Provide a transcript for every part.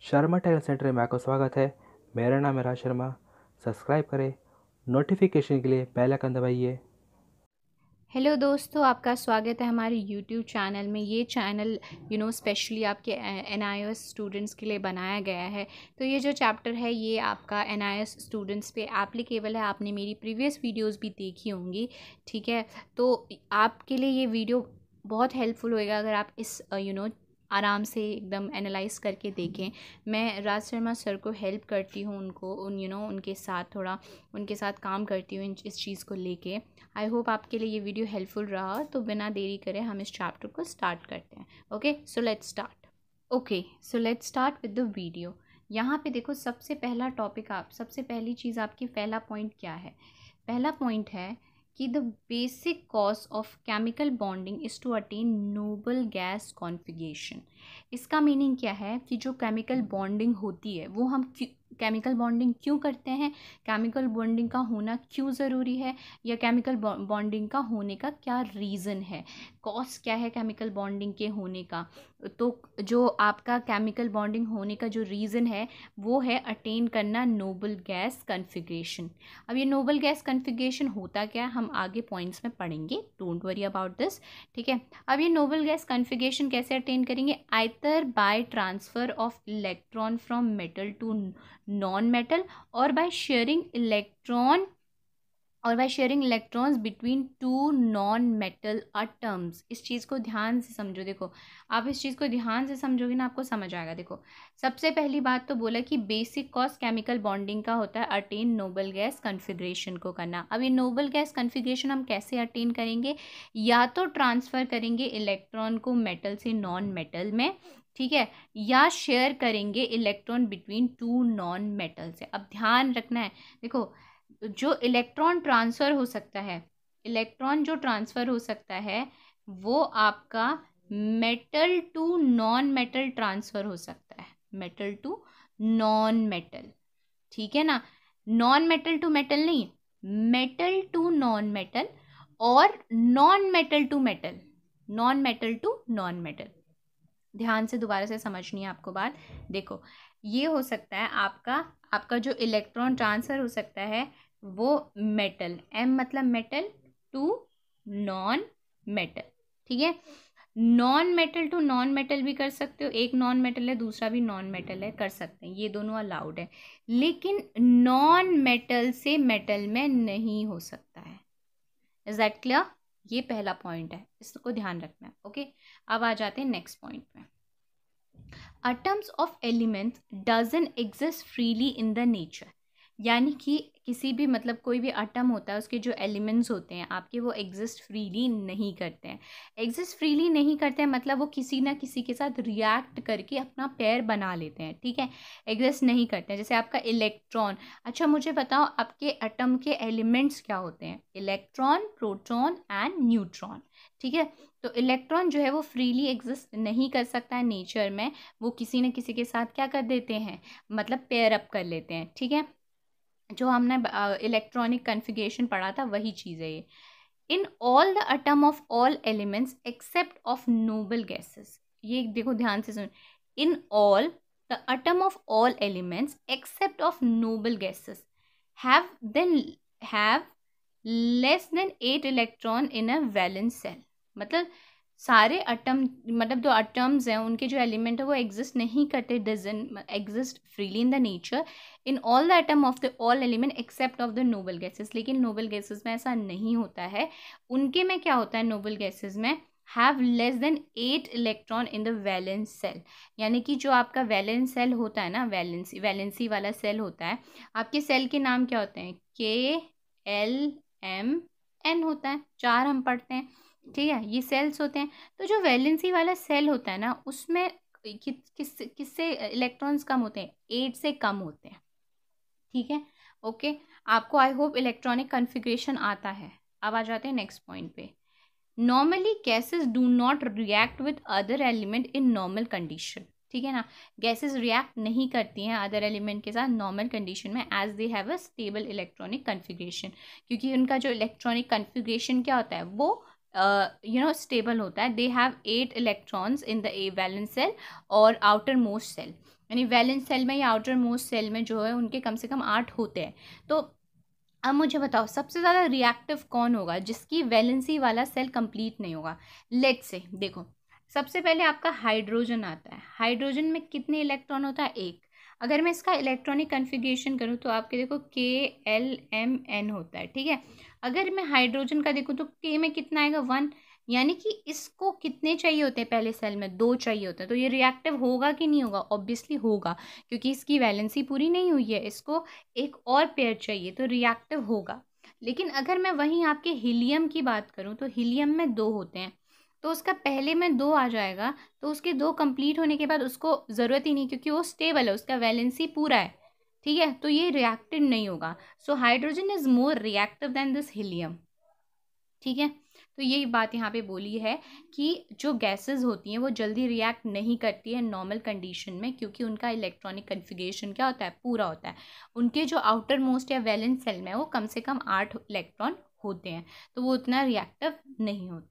Sharma talent centre में आपका स्वागत है। मेरा नाम है राज शर्मा। सब्सक्राइब करें, नोटिफिकेशन के लिए बेल आइकन दबाइए। हेलो दोस्तों, आपका स्वागत है हमारे यूट्यूब चैनल में। ये चैनल स्पेशली आपके NIOS स्टूडेंट्स के लिए बनाया गया है। तो ये जो चैप्टर है ये आपका NIOS स्टूडेंट्स पे एप्लीकेबल है। आपने मेरी प्रीवियस वीडियोस भी देखी होंगी, ठीक है। तो आपके लिए ये वीडियो बहुत हेल्पफुल होएगा अगर आप इस आराम से एकदम एनालाइज करके देखें। मैं राज शर्मा सर को हेल्प करती हूँ, उनके साथ थोड़ा उनके साथ काम करती हूँ इस चीज़ को लेके। आई होप आपके लिए ये वीडियो हेल्पफुल रहा। तो बिना देरी करे हम इस चैप्टर को स्टार्ट करते हैं। Okay, so let's start with the video. यहाँ पे देखो, सबसे पहली चीज़ आपकी पहला पॉइंट क्या है। पहला पॉइंट है कि the basic cause of chemical bonding is to attain noble gas configuration. इसका मीनिंग क्या है कि जो केमिकल बॉन्डिंग होती है वो हम केमिकल बॉन्डिंग क्यों करते हैं, केमिकल बॉन्डिंग का होना क्यों ज़रूरी है, या केमिकल बॉन्डिंग का होने का क्या रीज़न है, कॉज क्या है केमिकल बॉन्डिंग के होने का। तो जो आपका केमिकल बॉन्डिंग होने का जो रीज़न है वो है अटेन करना नोबल गैस कन्फिग्रेशन। अब ये नोबल गैस कन्फिग्रेशन होता क्या है हम आगे पॉइंट्स में पढ़ेंगे, डोंट वरी अबाउट दिस, ठीक है। अब ये नोबल गैस कन्फिग्रेशन कैसे अटेन करेंगे, either by transfer of electron from metal to non metal और by sharing electrons between two non metal atoms. इस चीज़ को ध्यान से समझो। देखो, आप इस चीज़ को ध्यान से समझोगे ना, आपको समझ आएगा। देखो, सबसे पहली बात तो बोला कि बेसिक कॉज केमिकल बॉन्डिंग का होता है अटेन नोबल गैस कन्फिग्रेशन को करना। अब ये नोबल गैस कन्फिग्रेशन हम कैसे अटेन करेंगे, या तो ट्रांसफ़र करेंगे इलेक्ट्रॉन को मेटल से नॉन मेटल में, ठीक है, या शेयर करेंगे electron between two non metal से। अब ध्यान रखना है, देखो, जो इलेक्ट्रॉन ट्रांसफ़र हो सकता है, इलेक्ट्रॉन जो ट्रांसफ़र हो सकता है वो आपका metal to non metal transfer हो सकता है, मेटल टू नॉन मेटल, ठीक है ना। नॉन मेटल टू मेटल नहीं, मेटल टू नॉन मेटल और non metal to metal, non metal to non metal. ध्यान से दोबारा से समझनी है आपको बात। देखो, ये हो सकता है आपका जो इलेक्ट्रॉन ट्रांसफ़र हो सकता है वो मेटल, एम मतलब मेटल, टू नॉन मेटल, ठीक है। Non metal to non metal भी कर सकते हो, एक नॉन मेटल है दूसरा भी नॉन मेटल है, कर सकते हैं, ये दोनों अलाउड है। लेकिन नॉन मेटल से मेटल में नहीं हो सकता है। Is that clear? ये पहला पॉइंट है, इसको ध्यान रखना है। ओके, अब आ जाते हैं नेक्स्ट पॉइंट पे। Atoms of elements doesn't exist freely in the nature। यानी कि किसी भी मतलब कोई भी एटम होता है उसके जो एलिमेंट्स होते हैं आपके वो एग्जिस्ट फ्रीली नहीं करते हैं। एग्जिस्ट फ्रीली नहीं करते हैं मतलब वो किसी ना किसी के साथ रिएक्ट करके अपना पेयर बना लेते हैं, ठीक है। एग्जिस्ट नहीं करते हैं, जैसे आपका इलेक्ट्रॉन। अच्छा, मुझे बताओ आपके एटम के एलिमेंट्स क्या होते हैं, इलेक्ट्रॉन, प्रोटॉन एंड न्यूट्रॉन, ठीक है। तो इलेक्ट्रॉन जो है वो फ्रीली एग्जिस्ट नहीं कर सकता है नेचर में, वो किसी न किसी के साथ क्या कर देते हैं, मतलब पेयर अप कर लेते हैं, ठीक है। जो हमने इलेक्ट्रॉनिक कन्फिगरेशन पढ़ा था वही चीज़ है ये। In all the atom of all elements except of noble gases, ये देखो ध्यान से सुन, in all the atom of all elements except of noble gases have less than 8 electron in a valence shell. मतलब सारे एटम, मतलब जो atoms हैं उनके जो एलिमेंट है वो एग्जिस्ट नहीं करते, doesn't exist freely in the nature in all the atom of the all element except of the noble gases. लेकिन नोबल गैसेस में ऐसा नहीं होता है। उनके में क्या होता है, नोबल गैसेस में have less than 8 electron in the valence shell. यानी कि जो आपका वैलेंस सेल होता है ना, वैलेंसी वाला सेल होता है, आपके सेल के नाम क्या होते हैं, KLMN होता है, 4 हम पढ़ते हैं, ठीक है, ये सेल्स होते हैं। तो जो वैलेंसी वाला सेल होता है ना उसमें किससे इलेक्ट्रॉन्स कम होते हैं, 8 से कम होते हैं, ठीक है। ओके, आपको आई होप इलेक्ट्रॉनिक कन्फिग्रेशन आता है। अब आ जाते हैं नेक्स्ट पॉइंट पे। Normally gases do not react with other element in normal condition, ठीक है ना। गैसेस रिएक्ट नहीं करती हैं अदर एलिमेंट के साथ नॉर्मल कंडीशन में, as they have a stable electronic configuration, क्योंकि उनका जो इलेक्ट्रॉनिक कन्फिग्रेशन क्या होता है वो स्टेबल होता है, they have 8 electrons in the valence shell और आउटर मोस्ट सेल, यानी वैलेंस सेल में या आउटर मोस्ट सेल में जो है उनके कम से कम 8 होते हैं। तो अब मुझे बताओ सबसे ज़्यादा रिएक्टिव कौन होगा जिसकी वैलेंसी वाला सेल कंप्लीट नहीं होगा। लेट्स से देखो, सबसे पहले आपका हाइड्रोजन आता है। हाइड्रोजन में कितने इलेक्ट्रॉन होता है? एक। अगर मैं इसका इलेक्ट्रॉनिक कन्फिग्रेशन करूँ तो आपके देखो KLMN होता है, ठीक है। अगर मैं हाइड्रोजन का देखूँ तो K में कितना आएगा? 1, यानी कि इसको कितने चाहिए होते हैं पहले सेल में? 2 चाहिए होते हैं। तो ये रिएक्टिव होगा कि नहीं होगा? ऑब्वियसली होगा, क्योंकि इसकी वैलेंसी पूरी नहीं हुई है, इसको एक और पेयर चाहिए, तो रिएक्टिव होगा। लेकिन अगर मैं वहीं आपके हीलियम की बात करूँ तो हीलियम में 2 होते हैं, तो उसका पहले में 2 आ जाएगा, तो उसके 2 कंप्लीट होने के बाद उसको ज़रूरत ही नहीं, क्योंकि वो स्टेबल है, उसका वैलेंसी पूरा है, ठीक है। तो ये रिएक्टिव नहीं होगा। So hydrogen is more reactive than this helium, ठीक है। तो यही बात यहाँ पे बोली है कि जो गैसेस होती हैं वो जल्दी रिएक्ट नहीं करती है नॉर्मल कंडीशन में, क्योंकि उनका इलेक्ट्रॉनिक कन्फिग्रेशन क्या होता है? पूरा होता है। उनके जो आउटर मोस्ट या वैलेंस सेल में वो कम से कम 8 इलेक्ट्रॉन होते हैं, तो वो उतना रिएक्टिव नहीं होते।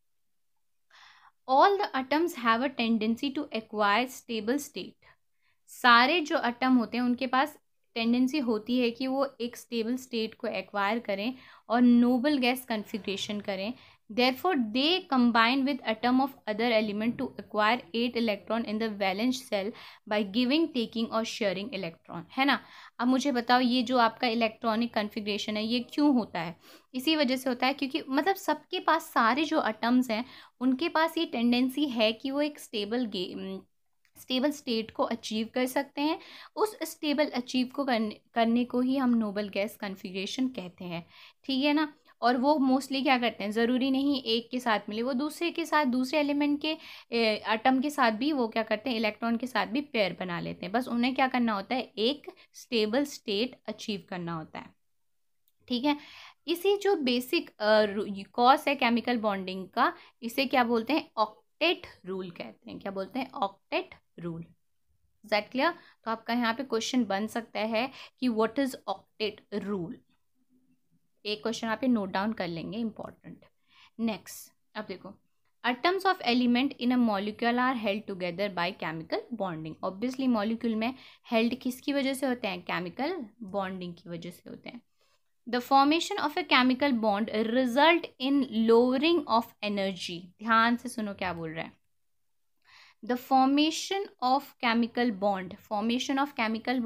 All the atoms have a tendency to acquire stable state. सारे जो एटम होते हैं उनके पास टेंडेंसी होती है कि वो एक स्टेबल स्टेट को एक्वायर करें और नोबल गैस कन्फिग्रेशन करें। Therefore they combine with atom of other element to acquire 8 electron in the valence shell by giving, taking और शेयरिंग इलेक्ट्रॉन, है ना। अब मुझे बताओ ये जो आपका इलेक्ट्रॉनिक कन्फिग्रेशन है ये क्यों होता है? इसी वजह से होता है क्योंकि मतलब सबके पास, सारे जो एटम्स हैं उनके पास ये टेंडेंसी है कि वो एक स्टेबल स्टेट को अचीव कर सकते हैं। उस स्टेबल अचीव को करने को ही हम नोबल गैस कन्फिग्रेशन कहते हैं, ठीक है ना। और वो मोस्टली क्या करते हैं, ज़रूरी नहीं एक के साथ मिले, वो दूसरे के साथ, दूसरे एलिमेंट के एटम के साथ भी वो क्या करते हैं, इलेक्ट्रॉन के साथ भी पेयर बना लेते हैं। बस उन्हें क्या करना होता है, एक स्टेबल स्टेट अचीव करना होता है, ठीक है। इसी जो बेसिक कॉज है केमिकल बॉन्डिंग का, इसे क्या बोलते हैं? ऑक्टेट रूल कहते हैं। क्या बोलते हैं? Octet rule. Is that clear? तो आपका यहाँ पे क्वेश्चन बन सकता है कि व्हाट इज ऑक्टेट रूल। एक क्वेश्चन आप नोट डाउन कर लेंगे, इंपॉर्टेंट। नेक्स्ट, अब देखो, atoms of element in a molecule are held together by chemical bonding. Obviously molecule में हेल्ड किसकी वजह से होते हैं? केमिकल बॉन्डिंग की वजह से होते हैं। The formation of a chemical bond result in lowering of energy। ध्यान से सुनो क्या बोल रहा है। The formation of chemical bond, formation of chemical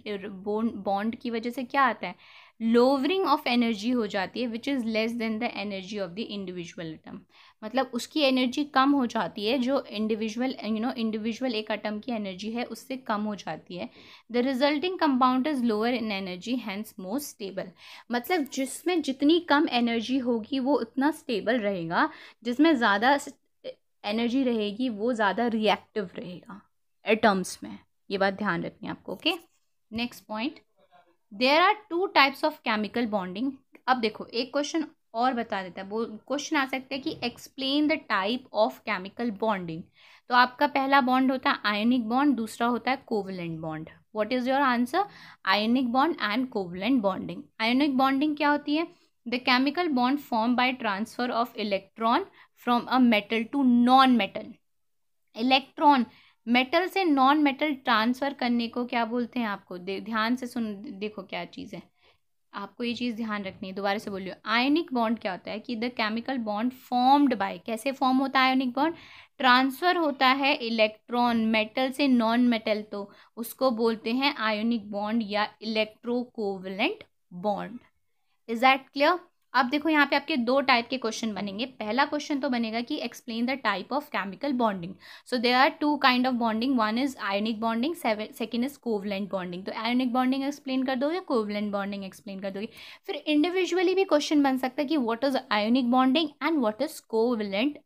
bond की वजह से क्या आता है? Lowering of energy हो जाती है, which is less than the energy of the individual atom। मतलब उसकी एनर्जी कम हो जाती है, जो इंडिविजुअल एक एटम की एनर्जी है उससे कम हो जाती है। The resulting compound is lower in energy, hence more stable. मतलब जिसमें जितनी कम एनर्जी होगी वो उतना स्टेबल रहेगा, जिसमें ज़्यादा एनर्जी रहेगी वो ज़्यादा रिएक्टिव रहेगा एटम्स में। ये बात ध्यान रखनी है आपको, okay. Next point, there are 2 types of chemical bonding. अब देखो एक क्वेश्चन और बता देता है, वो क्वेश्चन आ सकता है कि explain the type of chemical bonding. तो आपका पहला बॉन्ड होता है आयनिक बॉन्ड, दूसरा होता है covalent bond. What is your answer? Ionic bond and covalent bonding. Ionic bonding क्या होती है? The chemical bond form by transfer of electron from a metal to non metal. Electron metal से non metal transfer करने को क्या बोलते हैं? आपको ध्यान से सुन, देखो क्या चीज़ है, आपको ये चीज़ ध्यान रखनी है। दोबारा से बोलियो, आयनिक बॉन्ड क्या होता है कि the chemical bond formed by, कैसे फॉर्म होता है आयनिक बॉन्ड? ट्रांसफर होता है इलेक्ट्रॉन मेटल से नॉन मेटल, तो उसको बोलते हैं आयनिक बॉन्ड या electrocovalent bond. Is that clear? अब देखो यहाँ पे आपके 2 टाइप के क्वेश्चन बनेंगे। पहला क्वेश्चन तो बनेगा कि explain the type of chemical bonding. So there are 2 kind of bonding, one is ionic bonding, second is covalent bonding. तो आयनिक बॉन्डिंग एक्सप्लेन कर दोगे, कोवलेंट बॉन्डिंग एक्सप्लेन कर दोगे। फिर इंडिविजुअली भी क्वेश्चन बन सकता है कि what is ionic bonding and what is covalent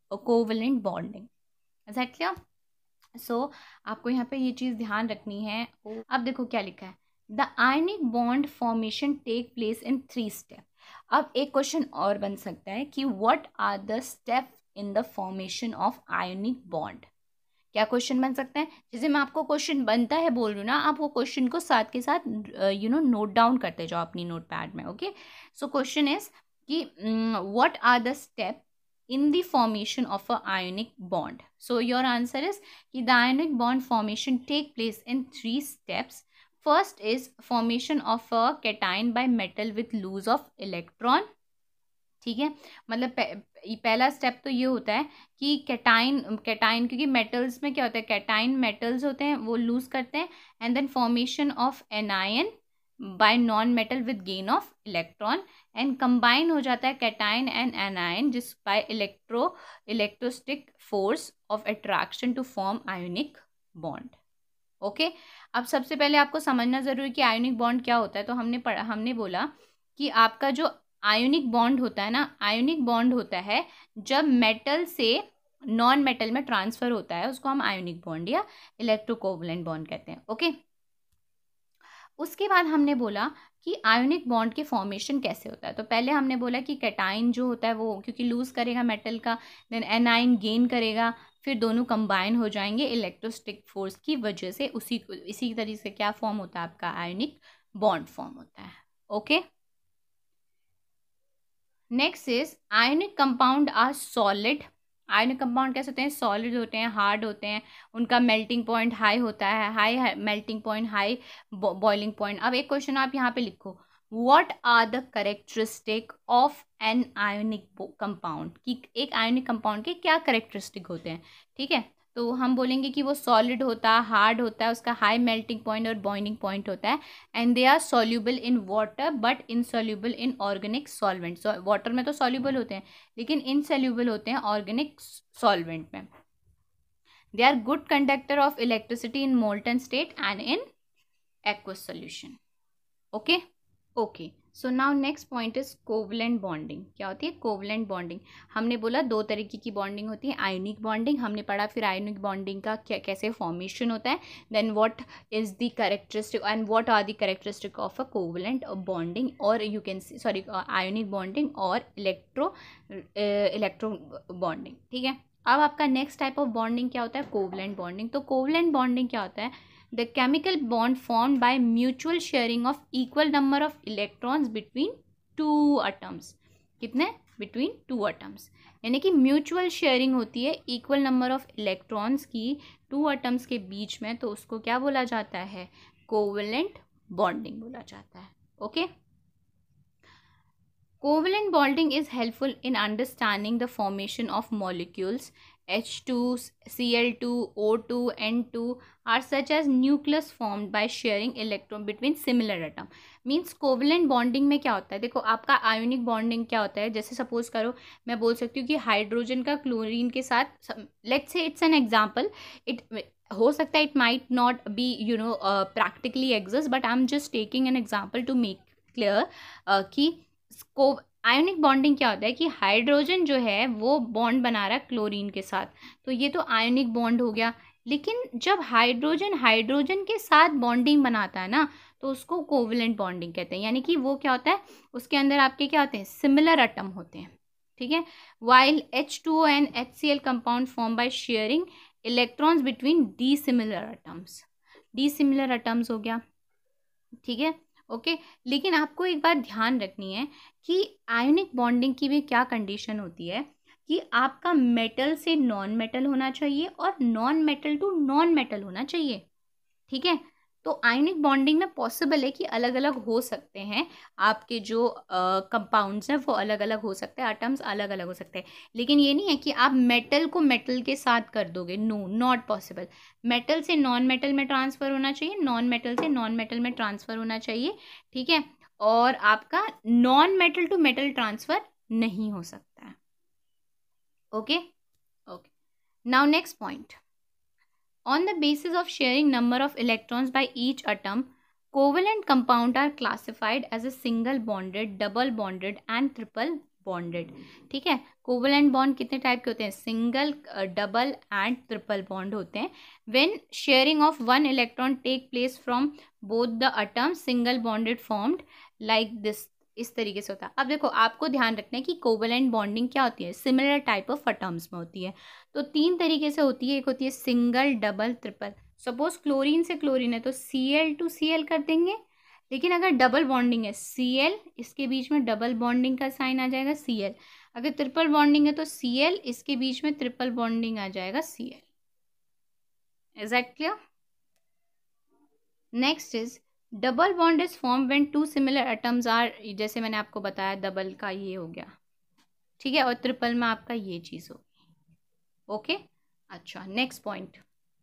bonding. Is that clear? So आपको यहाँ पे ये चीज़ ध्यान रखनी है। अब देखो क्या लिखा है, the ionic bond formation take place in 3 step. अब एक क्वेश्चन और बन सकता है कि what are the step in the formation of ionic bond. क्या क्वेश्चन बन सकता है? जैसे मैं आपको क्वेश्चन बनता है बोल रही हूँ ना, आप वो क्वेश्चन को साथ के साथ नोट डाउन करते जाओ अपनी नोट पैड में, ओके। सो क्वेश्चन इज कि what are the step in the formation of a ionic bond. So your answer is कि the ionic bond formation take place in 3 steps. First is formation of a cation by metal with loss of electron. ठीक है, मतलब पहला step तो ये होता है कि कैटाइन क्योंकि मेटल्स में क्या होता है, कैटाइन मेटल्स होते हैं वो लूज करते हैं, and then formation of anion by non metal with gain of electron, and combine हो जाता है कैटाइन एंड एनायन जिस by electrostatic force of attraction to form ionic bond. Okay, अब सबसे पहले आपको समझना जरूरी कि आयोनिक बॉन्ड क्या होता है. तो हमने बोला कि आपका जो आयोनिक बॉन्ड होता है ना, आयोनिक बॉन्ड होता है जब मेटल से नॉन मेटल में ट्रांसफर होता है, उसको हम आयोनिक बॉन्ड या इलेक्ट्रोकोवलेंट बॉन्ड कहते हैं. ओके, उसके बाद हमने बोला कि आयोनिक बॉन्ड के फॉर्मेशन कैसे होता है. तो पहले हमने बोला कि कैटाइन जो होता है वो क्योंकि लूज करेगा मेटल का, देन एनाइन गेन करेगा, फिर दोनों कंबाइन हो जाएंगे इलेक्ट्रोस्टिक फोर्स की वजह से. इसी तरीके से क्या फॉर्म होता है आपका आयोनिक बॉन्ड फॉर्म होता है. Okay, next is ionic compound are solid. Ionic compound कैसे होते हैं, सॉलिड होते हैं, हार्ड होते हैं, उनका मेल्टिंग पॉइंट हाई होता है, high melting point, high boiling point. अब एक क्वेश्चन आप यहाँ पे लिखो, what are the characteristic of an ionic compound, कि एक आयोनिक कंपाउंड के क्या कैरेक्टरिस्टिक होते हैं. ठीक है, तो हम बोलेंगे कि वो सॉलिड होता है, हार्ड होता है, उसका हाई मेल्टिंग पॉइंट और बॉइलिंग पॉइंट होता है, and they are soluble in water but insoluble in organic solvent. Water में तो सॉल्यूबल होते हैं लेकिन इनसॉल्यूबल होते हैं ऑर्गेनिक सॉल्वेंट में. They are good conductor of electricity in molten state and in aqueous solution. Okay okay, so now next point is covalent bonding. क्या होती है कोवलेंट बॉन्डिंग? हमने बोला 2 तरीके की बॉन्डिंग होती है. आयोनिक बॉन्डिंग हमने पढ़ा, फिर आयोनिक बॉन्डिंग का कैसे फॉर्मेशन होता है, then what is the characteristic and what are the characteristic of a covalent bonding, और you can sorry ionic bonding और इलेक्ट्रो बॉन्डिंग. ठीक है, अब आपका नेक्स्ट टाइप ऑफ बॉन्डिंग क्या होता है, कोवलेंट बॉन्डिंग. तो कोवलेंट बॉन्डिंग क्या होता है, the chemical bond formed by mutual sharing of equal number of electrons between two atoms. कितने? between two atoms. यानी कि म्यूचुअल शेयरिंग होती है इक्वल नंबर ऑफ इलेक्ट्रॉन्स की 2 एटम्स के बीच में, तो उसको क्या बोला जाता है, कोवलेंट बॉन्डिंग बोला जाता है. Okay, covalent bonding is helpful in understanding the formation of molecules. H2, Cl2, O2, N2 are such as nucleus formed by sharing electron between similar atom. Means covalent bonding में क्या होता है, देखो आपका ionic bonding क्या होता है, जैसे सपोज करो मैं बोल सकती हूँ कि हाइड्रोजन का क्लोरीन के साथ, let's say it's an example, it हो सकता है it might not be practically exist, but I am just taking an example to make clear कि आयोनिक बॉन्डिंग क्या होता है कि हाइड्रोजन जो है वो बॉन्ड बना रहा है क्लोरीन के साथ, तो ये तो आयोनिक बॉन्ड हो गया. लेकिन जब हाइड्रोजन के साथ बॉन्डिंग बनाता है ना, तो उसको कोवलेंट बॉन्डिंग कहते हैं. यानी कि वो क्या होता है, उसके अंदर आपके क्या होते हैं, सिमिलर एटम होते हैं. ठीक है, while H2O and HCl compound form by sharing electrons between dissimilar atoms हो गया. ठीक है, ओके लेकिन आपको एक बात ध्यान रखनी है कि आयोनिक बॉन्डिंग की भी क्या कंडीशन होती है कि आपका मेटल से नॉन मेटल होना चाहिए और non metal to non metal होना चाहिए. ठीक है, तो आयोनिक बॉन्डिंग में पॉसिबल है कि अलग अलग हो सकते हैं, आपके जो कंपाउंड्स हैं वो अलग अलग हो सकते हैं, एटम्स अलग अलग हो सकते हैं, लेकिन ये नहीं है कि आप मेटल को मेटल के साथ कर दोगे. No, not possible. मेटल से नॉन मेटल में ट्रांसफ़र होना चाहिए, नॉन मेटल से नॉन मेटल में ट्रांसफ़र होना चाहिए. ठीक है, और आपका non metal to metal transfer नहीं हो सकता है. Okay okay, now next point. On the basis of sharing number of electrons by each atom, covalent compounds are classified as a single bonded, double bonded and triple bonded. ठीक है, covalent bond कितने type के होते हैं, single, double and triple bond होते हैं. When sharing of 1 electron take place from both the atoms, single bonded formed like this. इस तरीके से होता है. अब देखो आपको ध्यान रखना है कि कोवलेंट बॉन्डिंग क्या होती है, सिमिलर टाइप ऑफ एटम्स में होती है. तो 3 तरीके से होती है, एक होती है single, double, triple. Suppose chlorine से क्लोरीन है तो Cl टू Cl कर देंगे, लेकिन अगर डबल बॉन्डिंग है Cl, इसके बीच में डबल बॉन्डिंग का साइन आ जाएगा Cl. अगर ट्रिपल बॉन्डिंग है तो Cl, इसके बीच में ट्रिपल बॉन्डिंग आ जाएगा Cl. Is that clear? Next is double bond is form when two similar atoms are, जैसे मैंने आपको बताया डबल का ये हो गया, ठीक है, और ट्रिपल में आपका ये चीज़ होगी. ओके, अच्छा next point.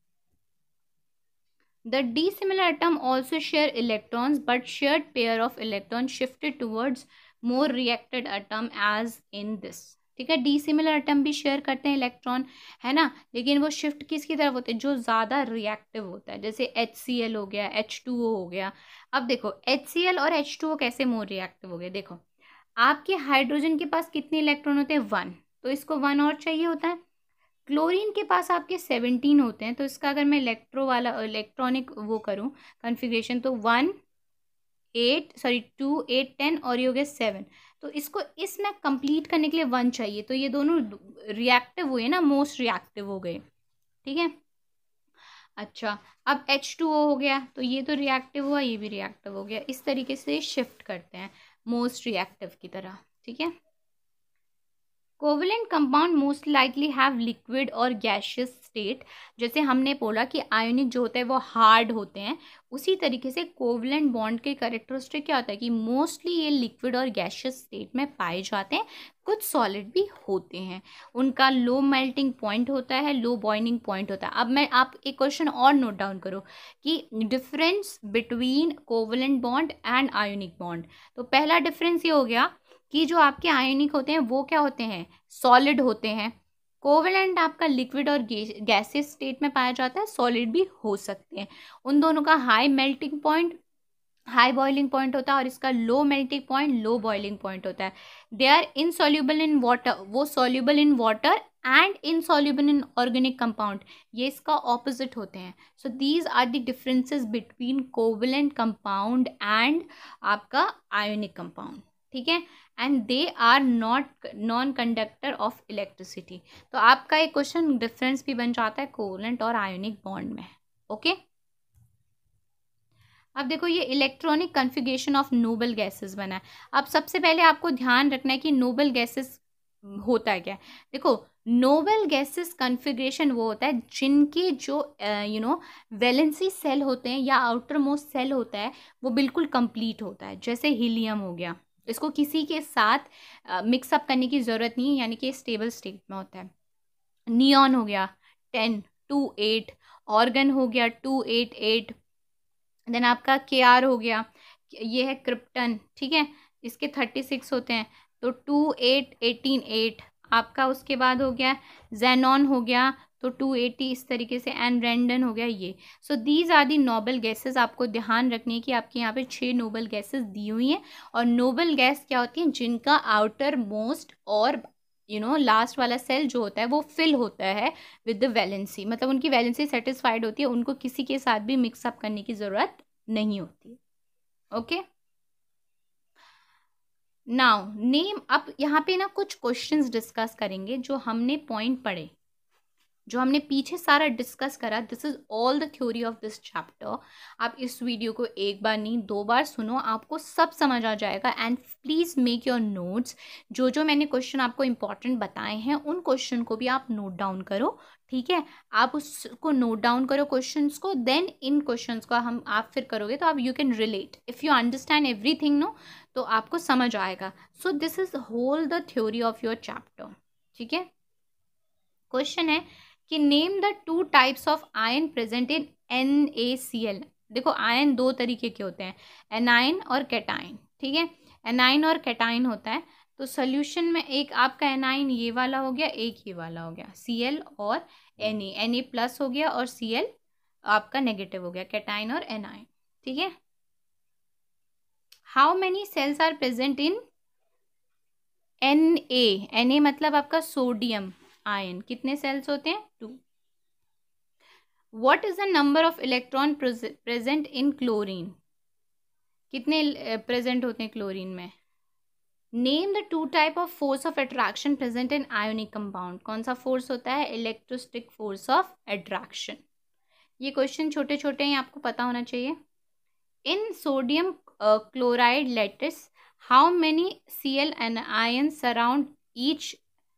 The dissimilar atom also share electrons, but shared pair of electrons shifted towards more reacted atom as in this. ठीक है, dissimilar atom भी शेयर करते हैं इलेक्ट्रॉन, है ना, लेकिन वो शिफ्ट किसकी तरफ होते हैं, जो ज़्यादा रिएक्टिव होता है. जैसे HCl हो गया, H2O हो गया. अब देखो HCl और H2O कैसे मोर रिएक्टिव हो गए. देखो आपके हाइड्रोजन के पास कितने इलेक्ट्रॉन होते हैं, 1, तो इसको 1 और चाहिए होता है. क्लोरीन के पास आपके 17 होते हैं, तो इसका अगर मैं इलेक्ट्रॉनिक वो करूं कॉन्फ़िगरेशन, तो 1 8 सॉरी 2 8 10 और ये हो गया 7. तो इसको इसमें कंप्लीट करने के लिए 1 चाहिए, तो ये दोनों रिएक्टिव हुए ना, मोस्ट रिएक्टिव हो गए. ठीक है, अच्छा अब H2O हो गया, तो ये तो रिएक्टिव हुआ, ये भी रिएक्टिव हो गया. इस तरीके से शिफ्ट करते हैं मोस्ट रिएक्टिव की तरह. ठीक है, covalent compound most likely have liquid और गैशियस स्टेट. जैसे हमने बोला कि आयोनिक जो होते हैं वो हार्ड होते हैं, उसी तरीके से कोवलेंट बॉन्ड के कैरेक्टरिस्टिक क्या होता है कि मोस्टली ये लिक्विड और गैशियस स्टेट में पाए जाते हैं, कुछ सॉलिड भी होते हैं. उनका लो मेल्टिंग पॉइंट होता है, लो बॉइलिंग पॉइंट होता है. अब मैं आप एक क्वेश्चन और नोट डाउन करो कि difference between covalent bond and ionic bond. तो पहला डिफरेंस ये हो गया कि जो आपके आयोनिक होते हैं वो क्या होते हैं, सॉलिड होते हैं. कोवेलेंट आपका लिक्विड और गैसियस स्टेट में पाया जाता है, सॉलिड भी हो सकते हैं. उन दोनों का high melting point, high boiling point होता है, और इसका low melting point, low boiling point होता है. They are insoluble in water, वो soluble in water and insoluble in organic compound, ये इसका ऑपोजिट होते हैं. So these are the differences between covalent compound and आपका आयोनिक कंपाउंड. ठीक है, and they are not non conductor of electricity. तो आपका एक क्वेश्चन डिफरेंस भी बन जाता है कोवेलेंट और आयोनिक बॉन्ड में. ओके, अब देखो ये electronic configuration of noble gases बना है. अब सबसे पहले आपको ध्यान रखना है कि नोबल गैसेस होता है क्या. देखो नोबल गैसेस कॉन्फ़िगरेशन वो होता है जिनके जो वैलेंसी सेल होते हैं या आउटर मोस्ट सेल होता है वो बिल्कुल कंप्लीट होता है. जैसे हीलियम हो गया, इसको किसी के साथ मिक्सअप करने की ज़रूरत नहीं है, यानी कि स्टेबल स्टेट में होता है. नियॉन हो गया 10 2 8, ऑर्गन हो गया 2 8 8, देन आपका KR हो गया, ये है क्रिप्टन. ठीक है, इसके 36 होते हैं, तो 2 8 18 8 आपका. उसके बाद हो गया जेनॉन हो गया, तो 280 इस तरीके से, एंड रेंडन हो गया ये. So these are the noble gases. आपको ध्यान रखनी है कि आपके यहाँ पे 6 नोबल गैसेस दी हुई हैं. और नोबल गैस क्या होती हैं, जिनका आउटर मोस्ट और लास्ट वाला सेल जो होता है वो फिल होता है विद द वैलेंसी, मतलब उनकी वैलेंसी सेटिस्फाइड होती है, उनको किसी के साथ भी मिक्सअप करने की ज़रूरत नहीं होती. Okay, now name. अब यहाँ पे ना कुछ क्वेश्चंस डिस्कस करेंगे जो हमने पॉइंट पढ़े, जो हमने पीछे सारा डिस्कस करा. This is all the theory of this chapter. आप इस वीडियो को एक बार नहीं 2 बार सुनो, आपको सब समझ आ जाएगा. And please make your notes. जो जो मैंने क्वेश्चन आपको इंपॉर्टेंट बताए हैं उन क्वेश्चन को भी आप नोट डाउन करो. ठीक है, आप उसको नोट डाउन करो क्वेश्चंस को, देन इन क्वेश्चंस को आप फिर करोगे तो आप you can relate. If you understand everything no, तो आपको समझ आएगा. So this is whole the theory of your chapter. ठीक है, क्वेश्चन है कि name the 2 types of ion present in NaCl. देखो आयन 2 तरीके के होते हैं, एनाइन और कैटाइन. ठीक है, एनाइन और कैटाइन होता है. तो सोल्यूशन में एक आपका एनाइन ये वाला हो गया, एक ये वाला हो गया, Cl और Na प्लस हो गया, और Cl आपका नेगेटिव हो गया, कैटाइन और एनाइन. ठीक है, how many shells are present in Na मतलब आपका सोडियम आयन, कितने सेल्स होते हैं, 2. What is the number of electron present in chlorine, कितने प्रेजेंट होते हैं क्लोरीन में. Name the 2 type of force of attraction present in ionic compound. कौन सा फोर्स होता है, इलेक्ट्रोस्टिक फोर्स ऑफ अट्रैक्शन. ये क्वेश्चन छोटे छोटे हैं, आपको पता होना चाहिए. In sodium chloride lattice how many Cl ion surround each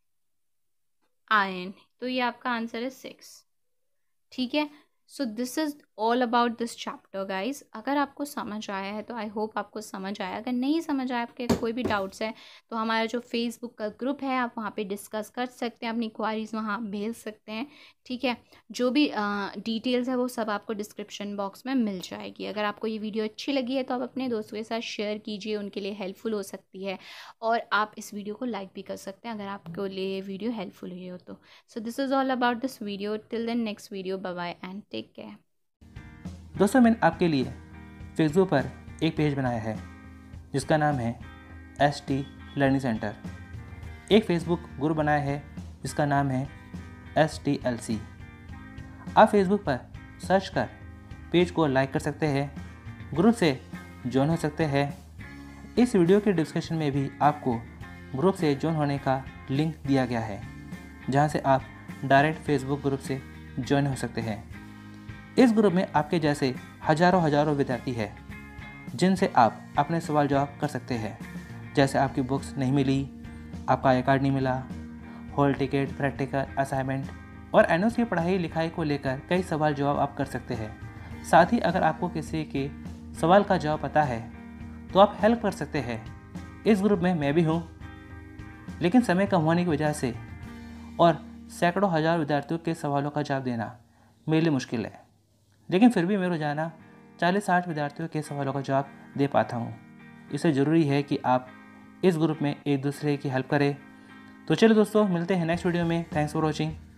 ion, तो ये आपका आंसर है 6। ठीक है, so this is all about this chapter guys. अगर आपको समझ आया है तो आई होप आपको समझ आया। अगर नहीं समझ आया, आपके कोई भी डाउट्स है, तो हमारा जो फेसबुक का ग्रुप है आप वहाँ पे डिस्कस कर सकते हैं, अपनी क्वारीज वहाँ भेज सकते हैं। ठीक है, जो भी डिटेल्स है वो सब आपको डिस्क्रिप्शन बॉक्स में मिल जाएगी। अगर आपको ये वीडियो अच्छी लगी है तो आप अपने दोस्तों के साथ शेयर कीजिए, उनके लिए हेल्पफुल हो सकती है। और आप इस वीडियो को लाइक भी कर सकते हैं अगर आपके लिए वीडियो हेल्पफुल हुई हो तो। So this is all about this video. Till the next video, bye bye and take care. दोस्तों, मैंने आपके लिए फेसबुक पर एक पेज बनाया है जिसका नाम है ST लर्निंग सेंटर। एक फेसबुक ग्रुप बनाया है जिसका नाम है STLC। आप फेसबुक पर सर्च कर पेज को लाइक कर सकते हैं, ग्रुप से ज्वाइन हो सकते हैं। इस वीडियो के डिस्क्रिप्शन में भी आपको ग्रुप से ज्वाइन होने का लिंक दिया गया है, जहां से आप डायरेक्ट फेसबुक ग्रुप से ज्वाइन हो सकते हैं। इस ग्रुप में आपके जैसे हज़ारों विद्यार्थी हैं जिनसे आप अपने सवाल जवाब कर सकते हैं। जैसे आपकी बुक्स नहीं मिली, आपका आई कार्ड नहीं मिला, हॉल टिकट, प्रैक्टिकल, असाइनमेंट और एनओसी की पढ़ाई लिखाई को लेकर कई सवाल जवाब आप कर सकते हैं। साथ ही अगर आपको किसी के सवाल का जवाब पता है तो आप हेल्प कर सकते हैं। इस ग्रुप में मैं भी हूँ, लेकिन समय कम होने की वजह से और सैकड़ों हज़ार विद्यार्थियों के सवालों का जवाब देना मेरे लिए मुश्किल है, लेकिन फिर भी मैं रोजाना 40-60 विद्यार्थियों के सवालों का जवाब दे पाता हूँ। इससे ज़रूरी है कि आप इस ग्रुप में एक दूसरे की हेल्प करें। तो चलो दोस्तों, मिलते हैं नेक्स्ट वीडियो में। Thanks for watching.